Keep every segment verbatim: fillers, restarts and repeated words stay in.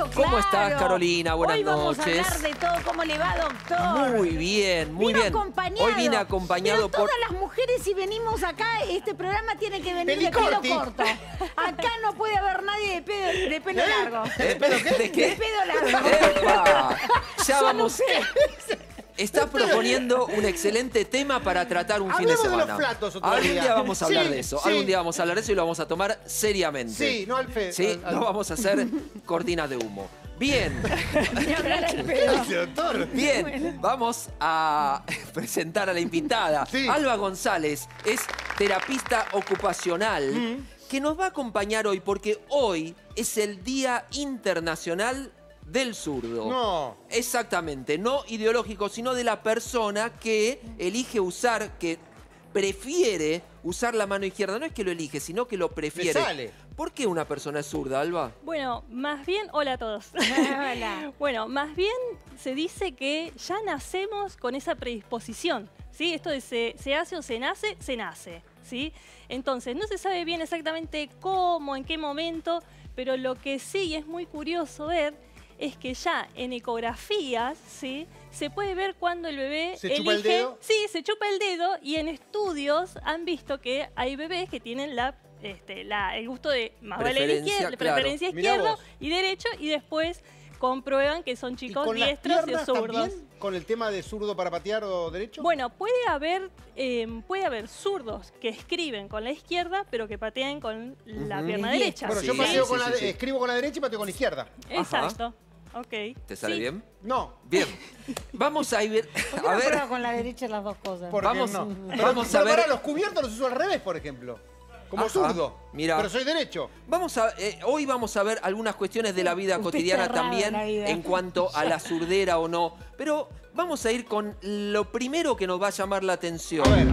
claro, claro. ¿Cómo estás, Carolina? Buenas Hoy vamos noches. a hablar de todo. ¿Cómo le va, doctor? Muy bien, muy Vino bien. acompañado. Hoy vine acompañado Pero por... todas las mujeres, si venimos acá, este programa tiene que venir Pelicorti. de pelo corto. Acá no puede haber nadie de, pedo- de pelo largo. ¿De pelo qué? ¿De De qué? pelo largo. ¡Epa! Ya Son vamos... ustedes. Estás proponiendo un excelente tema para tratar un fin de Hablemos de los semana. platos otro Algún día. día vamos a hablar Sí, de eso. sí. Algún día vamos a hablar de eso y lo vamos a tomar seriamente. Sí, no al fe. Sí, al- al- no vamos a hacer cortinas de humo. Bien, Ni hablar al ¿Qué pedo. dice, doctor? bien. Vamos a presentar a la invitada. Sí. Alba González es terapista ocupacional que nos va a acompañar hoy porque hoy es el Día Internacional del Zurdo. No. Exactamente, no ideológico, sino de la persona que elige usar, que prefiere usar la mano izquierda. No es que lo elige, sino que lo prefiere. Le sale. ¿Por qué una persona es zurda, Alba? Bueno, más bien, hola a todos. Hola. Bueno, más bien se dice que ya nacemos con esa predisposición, ¿sí? Esto de se, se hace o se nace, se nace, ¿sí? Entonces, no se sabe bien exactamente cómo, en qué momento, pero lo que sí y es muy curioso ver es que ya en ecografías, ¿sí? Se puede ver cuando el bebé ¿Se elige... chupa el dedo? Sí, se chupa el dedo y en estudios han visto que hay bebés que tienen la, este, la, el gusto de más vale la Preferencia, izquierda, claro. preferencia Mirá izquierda vos. y derecho y después comprueban que son ¿Y chicos con las diestros y piernas zurdos. también? ¿Con el tema de zurdo para patear o derecho? Bueno, puede haber, eh, puede haber zurdos que escriben con la izquierda, pero que patean con la Ujú. pierna Y derecha. Bueno, Sí, yo paseo sí, con sí, la, sí. escribo con la derecha y pateo con la izquierda. Exacto. Ok. ¿Te sale Sí. bien? No. Bien. Vamos a ir... ¿Por qué A no ver, prueba con la derecha las dos cosas? ¿Por qué Vamos- no? vamos Pero a ver- para los cubiertos los uso al revés, por ejemplo. Como Ajá, zurdo. mira. Pero soy derecho. Vamos a, eh, hoy vamos a ver algunas cuestiones de la vida Usted cotidiana está raro también en la vida. en cuanto a la surdera o no. Pero vamos a ir con lo primero que nos va a llamar la atención. A ver.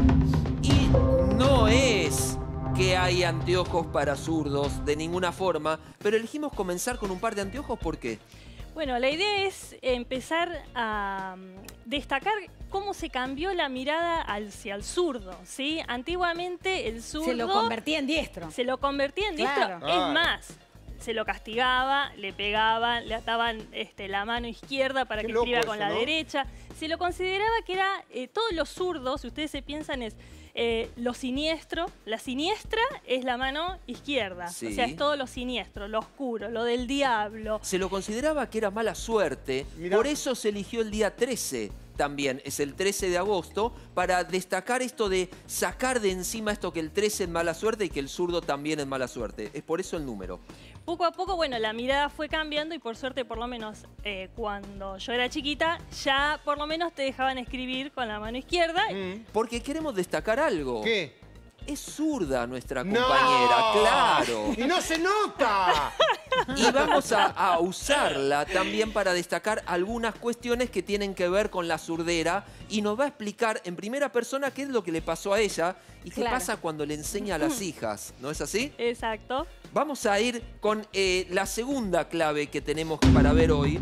Y no es que hay anteojos para zurdos de ninguna forma, pero elegimos comenzar con un par de anteojos, ¿por qué? Bueno, la idea es empezar a mm, destacar cómo se cambió la mirada hacia el zurdo, ¿sí? Antiguamente el zurdo... Se lo convertía en diestro. Se lo convertía en diestro. Claro. Es Claro. más, se lo castigaba, le pegaban, le ataban este, la mano izquierda para Qué que loco escriba con eso, la ¿no? derecha. Se lo consideraba que era, eh, todos los zurdos, si ustedes se piensan, es eh, lo siniestro. La siniestra es la mano izquierda. Sí. O sea, es todo lo siniestro, lo oscuro, lo del diablo. Se lo consideraba que era mala suerte, Mirá. por eso se eligió el día trece también, es el trece de agosto, para destacar esto de sacar de encima esto que el trece es mala suerte y que el zurdo también es mala suerte. Es por eso el número. Poco a poco, bueno, la mirada fue cambiando y por suerte, por lo menos eh, cuando yo era chiquita, ya por lo menos te dejaban escribir con la mano izquierda. Mm. Porque queremos destacar algo. ¿Qué? Es zurda nuestra ¡No! compañera, claro. ¡Y no se nota! Y vamos a, a usarla también para destacar algunas cuestiones que tienen que ver con la surdera y nos va a explicar en primera persona qué es lo que le pasó a ella y qué Claro. pasa cuando le enseña a las hijas, ¿no es así? Exacto. Vamos a ir con eh, la segunda clave que tenemos para ver hoy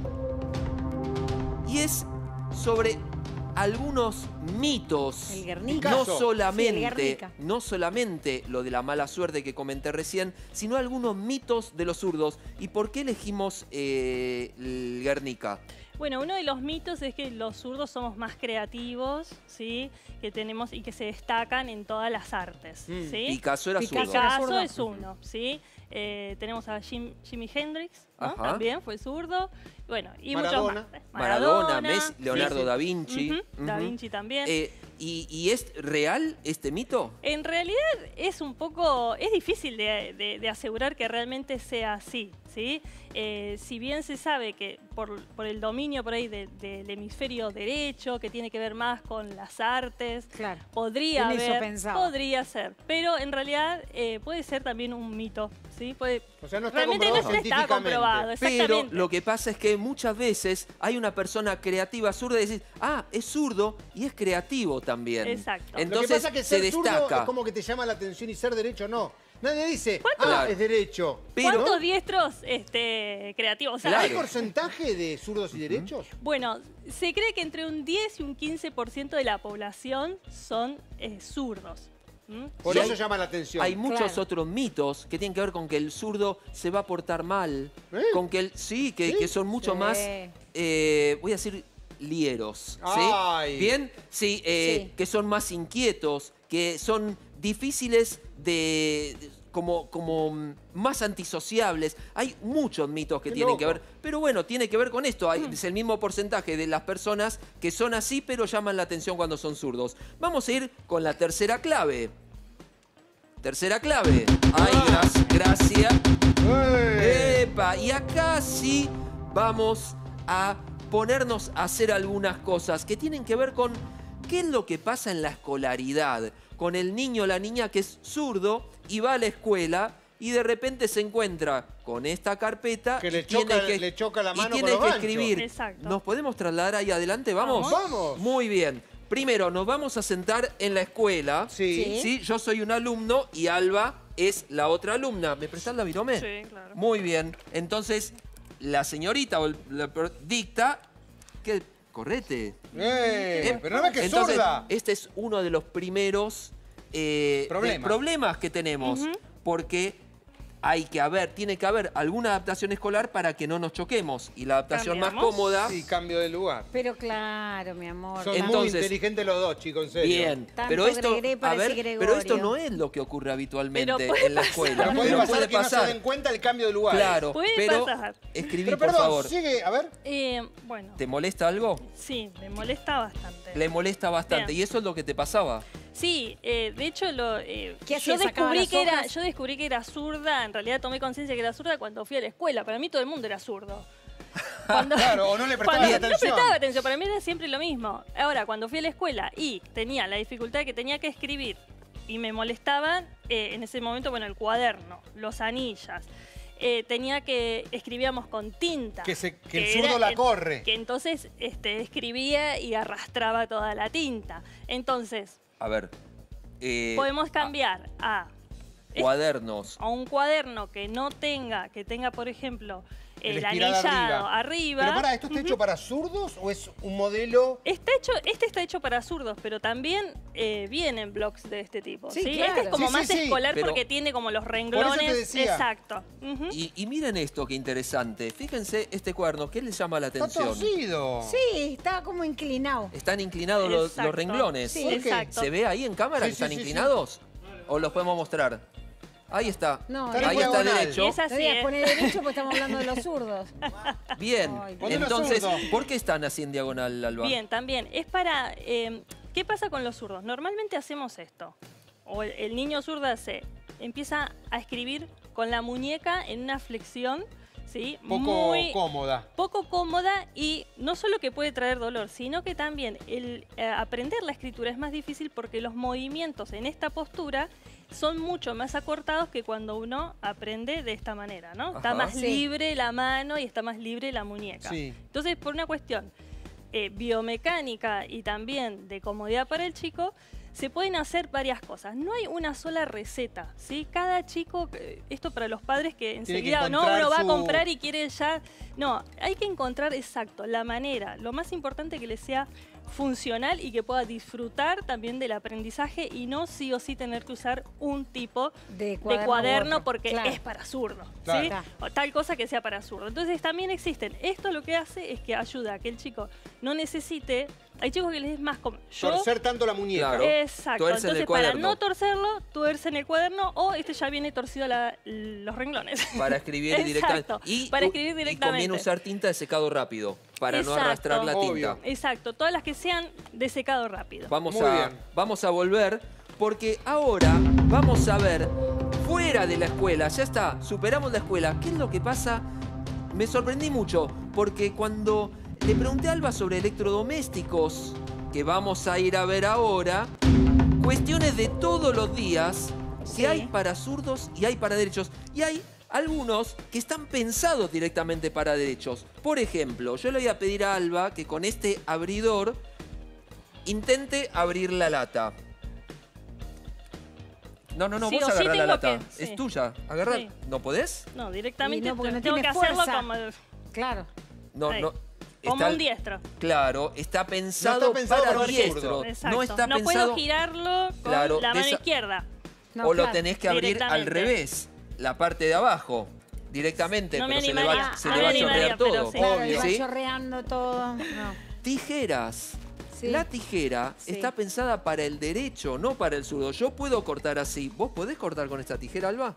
y es sobre algunos mitos. El Guernica. No Caso. Sí, el solamente, Guernica. no solamente lo de la mala suerte que comenté recién, sino algunos mitos de los zurdos. ¿Y por qué elegimos eh, el Guernica? Bueno, uno de los mitos es que los zurdos somos más creativos, ¿sí? Que tenemos y que se destacan en todas las artes, Mm. ¿sí? Picasso era Picasso zurdo. era Picasso zurdo. es uno, ¿sí? Eh, tenemos a Jim- Jimi Hendrix, ¿no? Ajá. También fue zurdo. Bueno, y Maradona. muchos más. Maradona, Messi, sí, Leonardo sí. da Vinci. Ujú, Da Ujú. Vinci también. Eh, ¿y, ¿Y es real este mito? En realidad es un poco, es difícil de, de- de asegurar que realmente sea así, ¿sí? Eh, si bien se sabe que por, por el dominio por ahí de- del hemisferio derecho, que tiene que ver más con las artes, Claro. podría En eso haber, pensaba. podría ser, pero en realidad eh, puede ser también un mito, ¿sí? Puede, O sea, no está realmente no comprobado se está científicamente. comprobado, Pero exactamente. lo que pasa es que muchas veces hay una persona creativa zurda y decís, ah, es zurdo y es creativo también. Exacto. Entonces Lo que pasa es que se ser zurdo destaca. es como que te llama la atención y ser derecho no. Nadie dice, ah, Claro. es derecho. Pero, ¿Cuántos diestros este, creativos? O sea, Claro. ¿Hay porcentaje de zurdos y derechos? Bueno, se cree que entre un diez y un quince por ciento de la población son eh, zurdos. ¿Mm? Por Y eso hay- llama la atención. Hay muchos Claro. otros mitos que tienen que ver con que el zurdo se va a portar mal. ¿Eh? Con que el, sí, que, ¿Sí? que son mucho Sí. más, eh, voy a decir, lieros. ¿sí? Ay. ¿Bien? Sí, eh, Sí. que son más inquietos, que son difíciles de... de- Como, como mm, más antisociables. Hay muchos mitos que Qué tienen loco. que ver. Pero bueno, tiene que ver con esto. Hay, es el mismo porcentaje de las personas que son así, pero llaman la atención cuando son zurdos. Vamos a ir con la tercera clave. Tercera clave. Ay, Ah. gra- gracias. ¡Eh! Epa, y acá sí vamos a ponernos a hacer algunas cosas que tienen que ver con qué es lo que pasa en la escolaridad, con el niño o la niña que es zurdo y va a la escuela y de repente se encuentra con esta carpeta Que le y tiene choca- que, le choca la y mano tiene con los que ganchos. escribir. Exacto. ¿Nos podemos trasladar ahí adelante? ¿Vamos? Vamos. Muy bien. Primero, nos vamos a sentar en la escuela. Sí. Sí. ¿sí? Yo soy un alumno y Alba es la otra alumna. ¿Me prestás la virome? Sí, claro. Muy bien. Entonces, la señorita o el- la per- dicta que correte. ¡Eh! Pero no ves que es Entonces, sorda. este es uno de los primeros eh, Problemas. de- problemas que tenemos. Porque hay que haber, tiene que haber alguna adaptación escolar para que no nos choquemos. Y la adaptación más ¿Cambiamos? cómoda. Sí, cambio de lugar. Pero claro, mi amor. Son muy Entonces- inteligentes los dos, chicos, en serio. Bien, Tanto pero esto, Gregre a parece ver, Gregorio. pero esto no es lo que ocurre habitualmente Pero puede en la pasar. escuela. Pero puede pero pasar puede que no pasar. se den cuenta del cambio de lugar. Claro, Puede pero pasar. escribí, Pero por perdón, favor. sigue, a ver. Eh, bueno, ¿Te molesta algo? sí, me molesta bastante. Le molesta bastante. Bien. ¿Y eso es lo que te pasaba? Sí, eh, de hecho lo, eh, ¿Qué yo hacía? ¿Sacaba descubrí las que era, hojas? yo descubrí que era zurda. En realidad tomé conciencia que era zurda cuando fui a la escuela. Para mí todo el mundo era zurdo. Cuando, Claro, o no le prestabas cuando no atención. prestaba atención, para mí era siempre lo mismo. Ahora, cuando fui a la escuela y tenía la dificultad de que tenía que escribir y me molestaban, eh, en ese momento, bueno, el cuaderno, los anillas. Eh, tenía que, escribíamos con tinta. Que se- que el era- zurdo la eh, corre. Que entonces este, escribía y arrastraba toda la tinta. Entonces, A ver. eh, podemos cambiar a, Cuadernos. a un cuaderno que no tenga, que tenga, por ejemplo, El el, espiral anillado arriba. arriba. Pero pará, ¿esto está hecho para zurdos o es un modelo? Está hecho, este está hecho para zurdos, pero también eh, vienen blogs de este tipo. Sí, Sí, claro. Este es como Sí, sí, más sí, escolar pero- porque tiene como los te renglones. decía. Exacto. Ujú. Y, y miren esto, qué interesante. Fíjense este cuaderno, ¿qué les llama la Está atención? torcido. Sí, estaba como inclinado. Están inclinados los, los Exacto. renglones. Sí. ¿Por qué? Exacto. ¿Se ve ahí en cámara Sí, que sí, están sí, sí. inclinados? ¿O los podemos mostrar? Ahí está. No, Está Ahí en está diagonal. derecho. Y es Te así, voy a ¿eh? poner derecho porque estamos hablando de los zurdos. Bien. Ay, Ponelo Entonces, zurdo. ¿por qué están así en diagonal, Alba? Bien, también. Es para... eh, ¿Qué pasa con los zurdos? Normalmente hacemos esto. O el, el niño zurdo hace, empieza a escribir con la muñeca en una flexión, ¿sí? Poco Muy cómoda. poco cómoda y no solo que puede traer dolor, sino que también el eh, aprender la escritura es más difícil porque los movimientos en esta postura son mucho más acortados que cuando uno aprende de esta manera, ¿no? Está Ajá. más Sí. libre la mano y está más libre la muñeca. Sí. Entonces, por una cuestión eh, biomecánica y también de comodidad para el chico, se pueden hacer varias cosas. No hay una sola receta, ¿sí? Cada chico, eh, esto para los padres que enseguida no encontrar uno va a su- comprar y quiere ya... No, hay que encontrar exacto la manera. Lo más importante que le sea funcional y que pueda disfrutar también del aprendizaje y no sí o sí tener que usar un tipo De de cuaderno, cuaderno u otro. porque Claro. es para zurdo, Claro. ¿sí? Claro. O tal cosa que sea para zurdo. Entonces también existen. Esto lo que hace es que ayuda a que el chico no necesite... Hay chicos que les es más cómodo. Yo, Torcer tanto la muñeca. Claro. exacto. Tuerce en el Entonces para cuaderno. no torcerlo, tuerce en el cuaderno o este ya viene torcido la- los renglones. Para escribir Exacto, directamente. para escribir Y directamente. conviene usar tinta de secado rápido para no Exacto. arrastrar la tinta. Obvio. Exacto, todas las que sean de secado rápido. Vamos Muy a, bien. vamos a volver porque ahora vamos a ver fuera de la escuela. Ya está, superamos la escuela. ¿Qué es lo que pasa? Me sorprendí mucho porque cuando le pregunté a Alba sobre electrodomésticos, que vamos a ir a ver ahora, cuestiones de todos los días, Sí. que hay para zurdos y hay para derechos. Y hay algunos que están pensados directamente para derechos. Por ejemplo, yo le voy a pedir a Alba que con este abridor intente abrir la lata. No, no, no, Sí vos o sí agarrá la tengo lata. que- Es sí. tuya. Agarrá. Sí. ¿No podés? No, directamente Y no, porque no tengo tiene que hacerlo fuerza. como... Claro. No, Ahí. no. Como está- un diestro. Claro, está pensado, No está pensado para para un diestro. zurdo. Exacto. No está no pensado. puedo girarlo con Claro, la de mano esa- izquierda. No, o lo claro. tenés que abrir al Directamente. revés, la parte de abajo, directamente, No me pero se le animaría, va, se no le me va a animaría, chorrear pero todo. sí. Claro, y Obvio. va ¿Sí? chorreando todo. No. Tijeras. Sí. La tijera Sí. está pensada para el derecho, no para el zurdo. Yo puedo cortar así. ¿Vos podés cortar con esta tijera, Alba?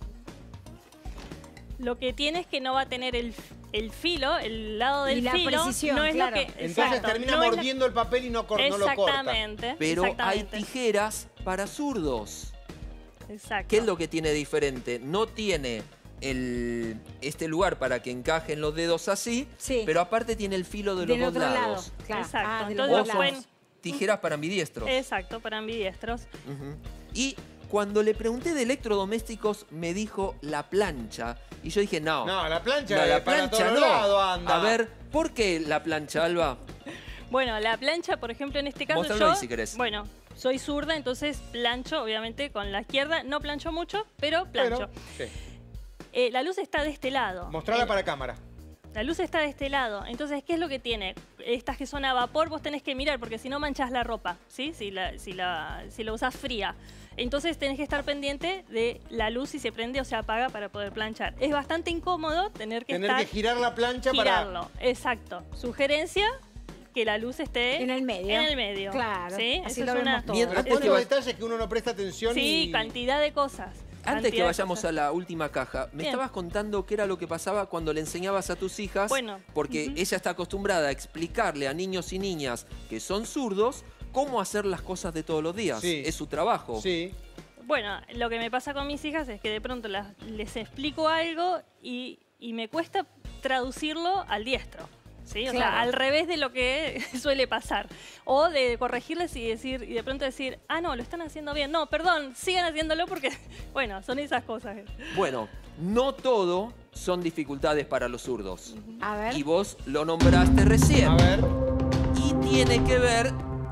Lo que tiene es que no va a tener el, el filo, el lado del Y la filo. precisión, no es claro. lo que. Entonces exacto, termina no es la- mordiendo el papel y no, cor- no lo corta. Exactamente. Pero hay exactamente, tijeras para zurdos. Exacto. ¿Qué es lo que tiene diferente? No tiene el, este lugar para que encajen los dedos así, Sí. pero aparte tiene el filo de los Del dos otro lados. lado. Claro. Exacto. Ah, de los Entonces dos Vos lo sos lados. pueden- tijeras para ambidiestros. Exacto, para ambidiestros. Ujú. Y cuando le pregunté de electrodomésticos, me dijo la plancha. Y yo dije, no. No, la plancha no, la es para plancha todos no. lados, anda. A ver, ¿por qué la plancha, Alba? Bueno, la plancha, por ejemplo, en este caso Mostralo yo, ahí si querés. bueno, soy zurda, entonces plancho, obviamente, con la izquierda. No plancho mucho, pero plancho. Pero, sí. Eh, la luz está de este lado. Mostrala El- para cámara. La luz está de este lado. Entonces, ¿qué es lo que tiene? Estas que son a vapor, vos tenés que mirar, porque si no manchás la ropa, ¿sí? Si la, si la, si la usás fría. Entonces tenés que estar pendiente de la luz si se prende o se apaga para poder planchar. Es bastante incómodo tener que Tener estar... que girar la plancha girarlo. Exacto. Sugerencia, que la luz esté... En el medio. En el medio. Claro, ¿Sí? así Esa lo es vemos una... todos. Mientras- para... Antes que Buenos va- detalles que uno no presta atención Sí, y... cantidad de cosas. Antes que Cantidad de vayamos cosas. a la última caja, me Bien. estabas contando qué era lo que pasaba cuando le enseñabas a tus hijas, Bueno, porque ujú. ella está acostumbrada a explicarle a niños y niñas que son zurdos cómo hacer las cosas de todos los días. Sí. Es su trabajo. Sí. Bueno, lo que me pasa con mis hijas es que de pronto las- les explico algo y, y me cuesta traducirlo al diestro. ¿Sí? O Claro. sea, al revés de lo que suele pasar. O de corregirles y decir, y de pronto decir, ah, no, lo están haciendo bien. No, perdón, sigan haciéndolo porque, bueno, son esas cosas. Bueno, no todo son dificultades para los zurdos. A ver. Y vos lo nombraste recién. A ver. Y tiene que ver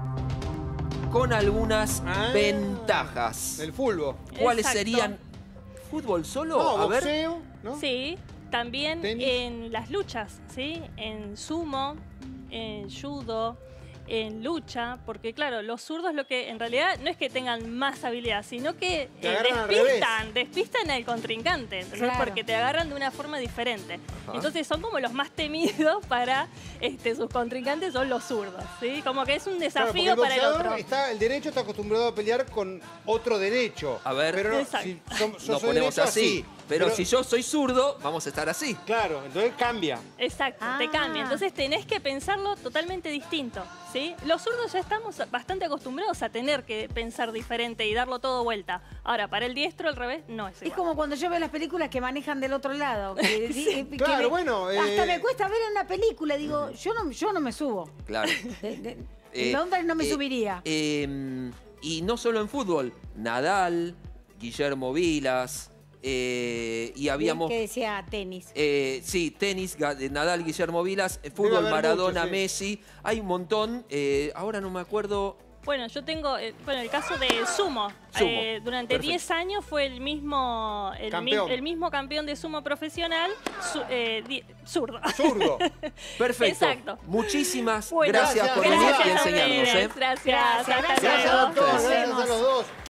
con algunas Ah, ventajas. Del fulbo. ¿Cuáles Exacto. serían? ¿Fútbol solo? No, a ver. boxeo, ¿no? Sí, también Tenis. en las luchas, ¿sí? En sumo, en judo, en lucha, porque claro, los zurdos lo que en realidad no es que tengan más habilidad, sino que Te eh, agarran al despistan, despistan al contrincante, ¿entendés? Claro. Porque te agarran de una forma diferente. Ajá. Entonces son como los más temidos para este, sus contrincantes, son los zurdos, ¿sí? Como que es un Claro, porque desafío para el boxeador otro. Está, el derecho está acostumbrado a pelear con otro derecho. A ver. Pero no, Exacto. si som- yo Nos soy ponemos derecho, así. Pero, si yo soy zurdo, vamos a estar así. Claro, entonces cambia. Exacto, Ah. te cambia. Entonces tenés que pensarlo totalmente distinto, ¿sí? Los zurdos ya estamos bastante acostumbrados a tener que pensar diferente y darlo todo vuelta. Ahora, para el diestro al revés, no es Es igual. como cuando yo veo las películas que manejan del otro lado. que- que- que Claro, me- bueno, Hasta eh, me cuesta ver una película. Digo, yo no, yo no me subo. Claro. De- de- Eh, en Londres no me eh, subiría. eh, y no solo en fútbol. Nadal, Guillermo Vilas, eh, y habíamos... Que decía tenis. Eh, sí, tenis, Ga- de Nadal, Guillermo Vilas, eh, fútbol, haber Maradona, muchos, sí. Messi. Hay un montón. eh, ahora no me acuerdo. Bueno, yo tengo, eh, bueno, el caso de sumo. Sumo, Eh, durante perfecto. diez años fue el mismo, el, mi- Campeón. el mismo campeón de sumo profesional, su- eh, di- zurdo. Zurdo. Perfecto. Exacto. Muchísimas Bueno, gracias, gracias, por venir gracias y a enseñarnos. ustedes, ¿eh? Gracias, Gracias, hasta gracias. Gracias, luego. doctor. Nos Gracias a vemos. los dos.